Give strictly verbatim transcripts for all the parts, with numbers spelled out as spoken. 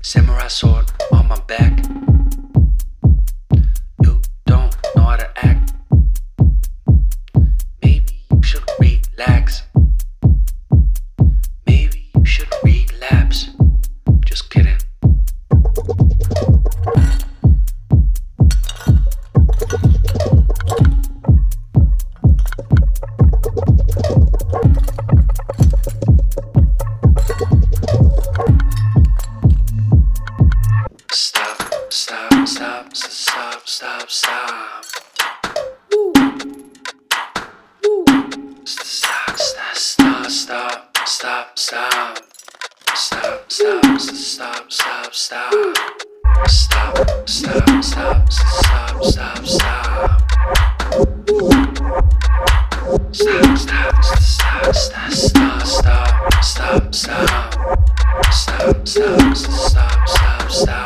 Samurai sword on my back. You don't know how to act. Maybe you should relax. Maybe you should relapse. Just kidding. Stop, stop, stop, stop, stop, stop. Stop, stop, stop, stop, stop, stop. Stop, stop, stop, stop, stop. Stop, stop, stop, stop, stop, stop. Stop, stop, stop, stop, stop, stop, stop, stop. Stop, stop, stop, stop, stop.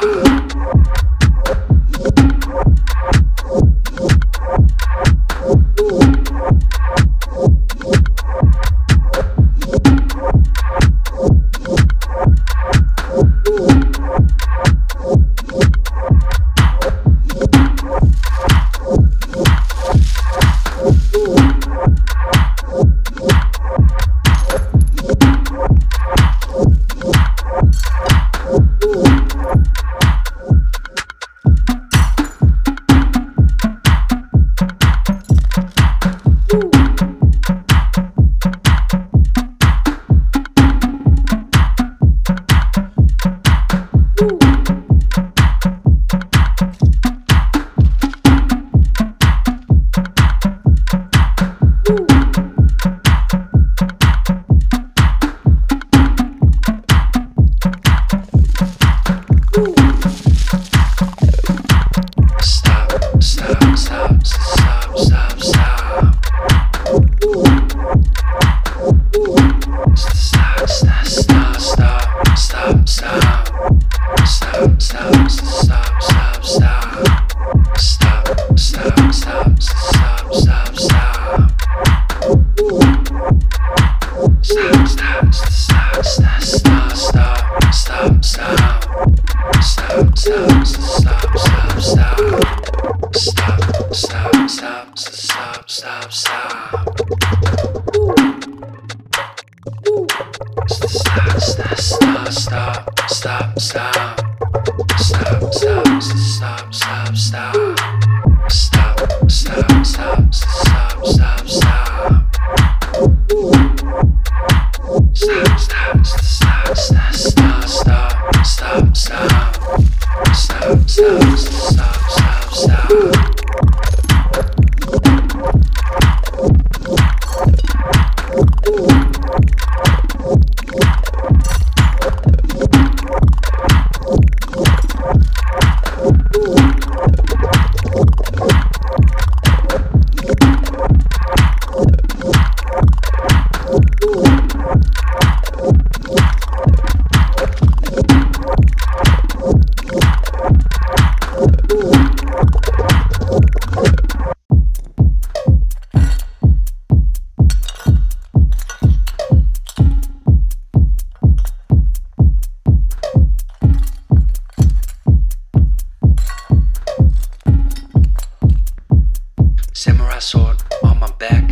Samurai sword on my back.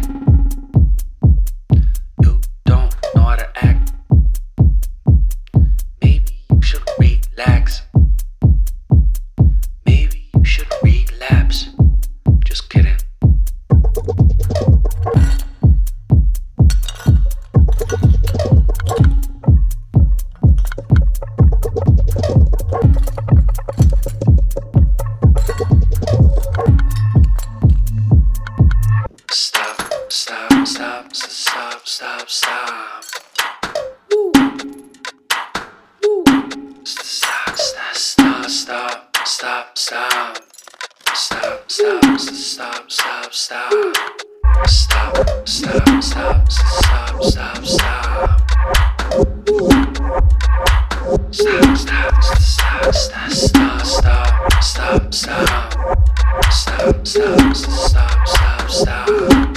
You don't know how to act. Maybe you should relax. Maybe you should relapse. Just kidding. Stop, stop, stop, stop, stop, stop. Stop, stop, stop, stop, stop, stop. Stop, stop, stop, stop, stop. Stop, stop, stop, stop, stop, stop. Stop, stop, stop, stop, stop, stop, stop, stop. Stop, stop, stop, stop, stop.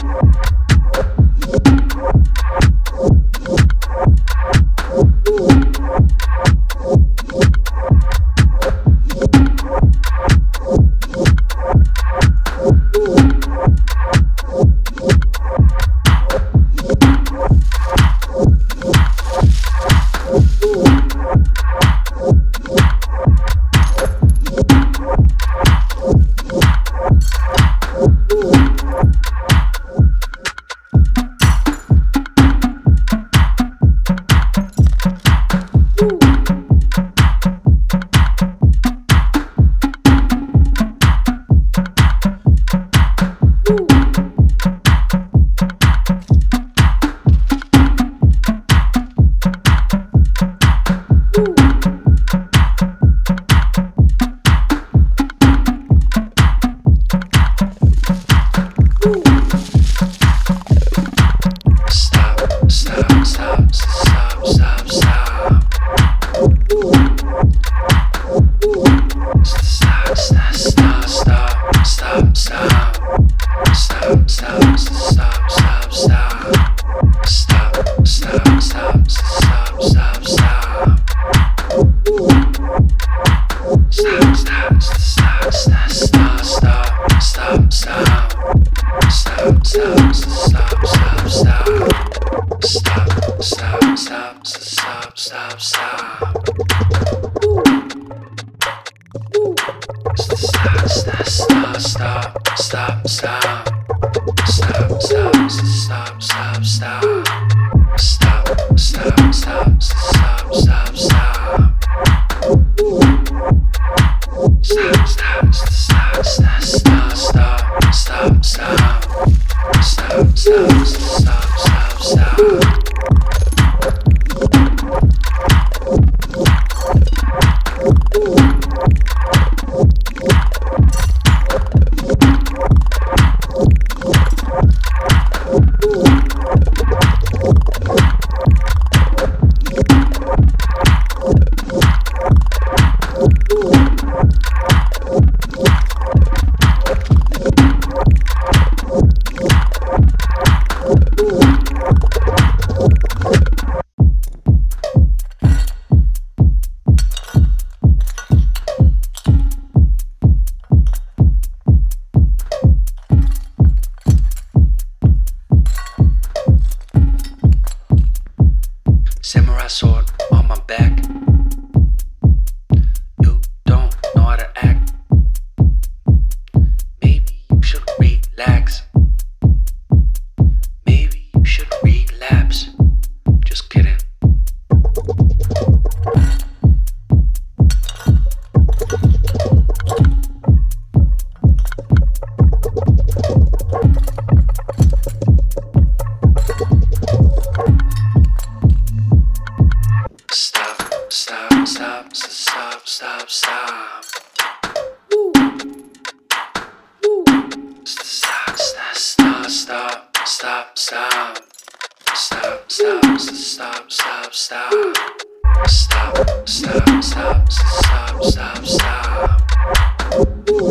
stop, stop, stop. Stop, stop, stop, stop, stop. Stop, stop, stop, stop, stop, stop. Stop, stop, stop, stop, stop, stop, stop, stop. Stop, stop, stop, stop, stop. Samurai sword on my back. You don't know how to act. Maybe you should relax. Maybe you should relapse. Just kidding. Stop, stop, stop, stop, stop, stop. Woo. Woo. Stop, stop, stop, stop, stop, stop. Stop, stop, stop, stop, stop. Stop, stop, stop, stop, stop, stop. Woo.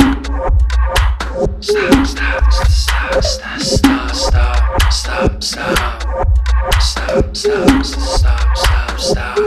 Stop, stop, stop, stop, stop, stop, stop, stop. Stop, stop, stop, stop, stop.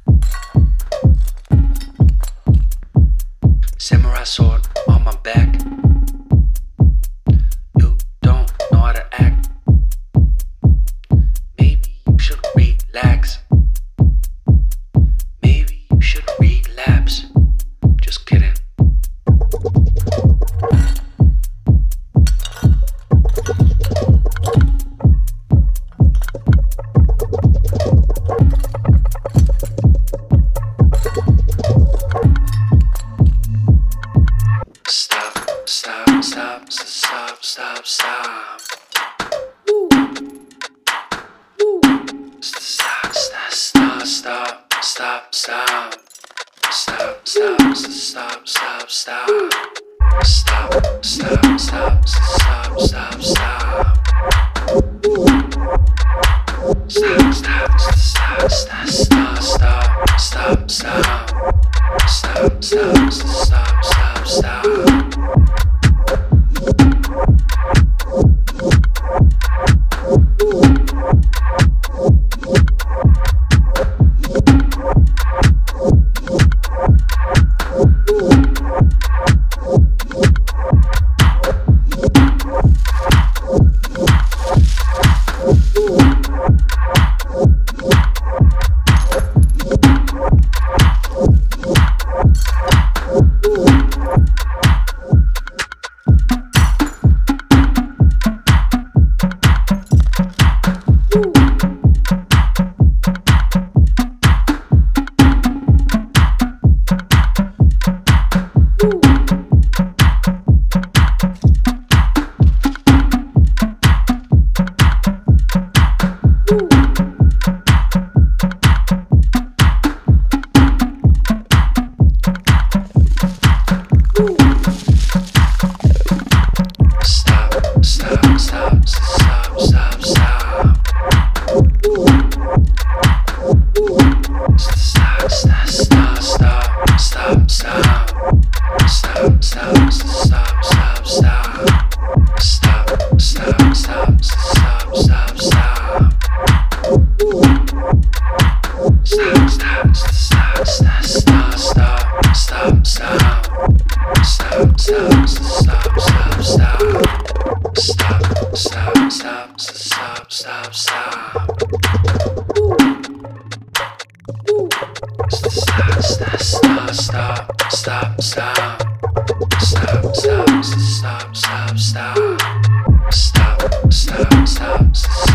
Samurai sword on my back. Labs. Just kidding. Stop, stop, stop, stop, stop, stop. Stop, stop, stop, stop, stop, stop. Stop, stop, stop, stop, stop. Stop, stop, stop, stop, stop, stop. Stop, stop, stop, stop, stop, stop, stop, stop. Stop, stop, stop, stop, stop. Stop, stop, stop, stop. Stop, stop, stop, stop.